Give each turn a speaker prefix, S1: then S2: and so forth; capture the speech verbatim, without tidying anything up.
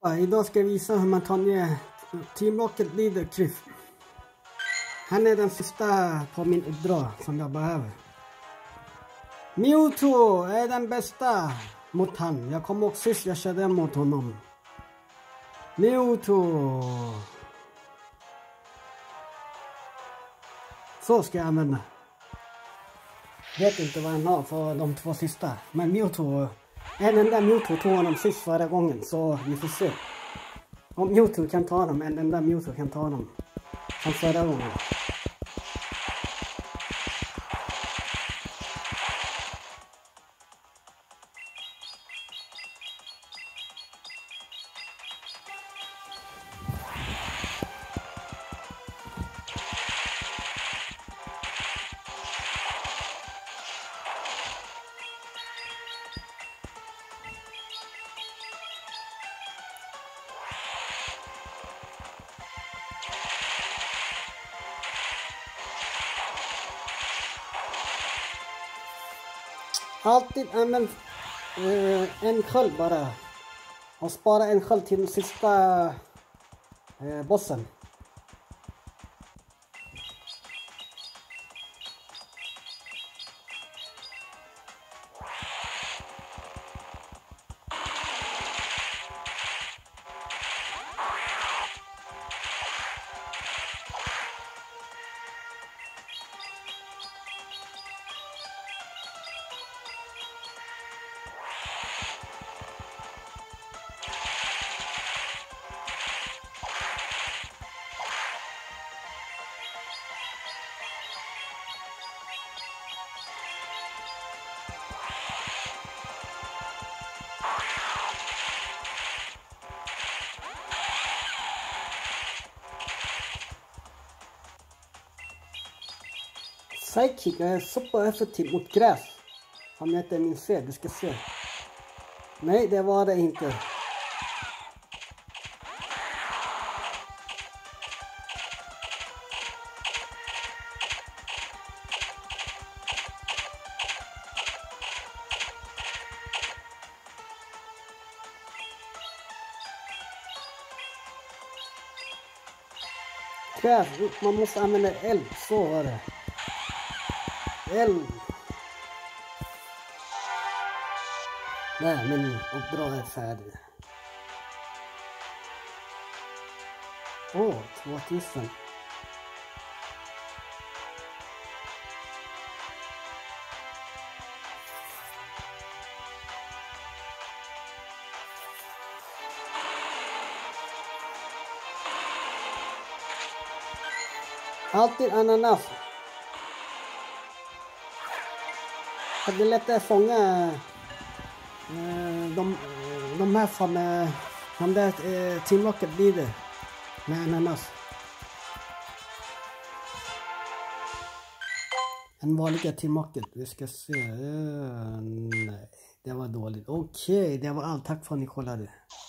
S1: Idag ska jag visa hur man tar ner Team Rocket Leader Kryff. Han är den sista på min uppdrag som jag behöver. Mewtwo är den bästa mot han. Jag kommer också sist jag körde mot honom. Mewtwo. Så ska jag använda. Vet inte vad han har för de två sista. Men Mewtwo, en enda Mewtwo tog honom sist förra gången. Så vi får se. Om Mewtwo kan ta dem, en enda Mewtwo kan ta dem. Som förra gången. Alltid använd eh, en sköld bara. Och spara en sköld till den sista eh, bossen. Psychic är supereffektiv mot gräs. Om jag inte minns fel, du ska se. Nej, det var det inte. Gräs, man måste använda eld, så var det. Eld. Nej, men uppdrag är färdig. Åh, oh, tvåtusen. Alltid ananas. Det är lättare att fånga eh, de, de här från eh, de där eh, Team Rocket blir det med ananas. En vanlig Team Rocket, vi ska se. Uh, nej, det var dåligt. Okej, okay, det var allt. Tack för att ni kollade.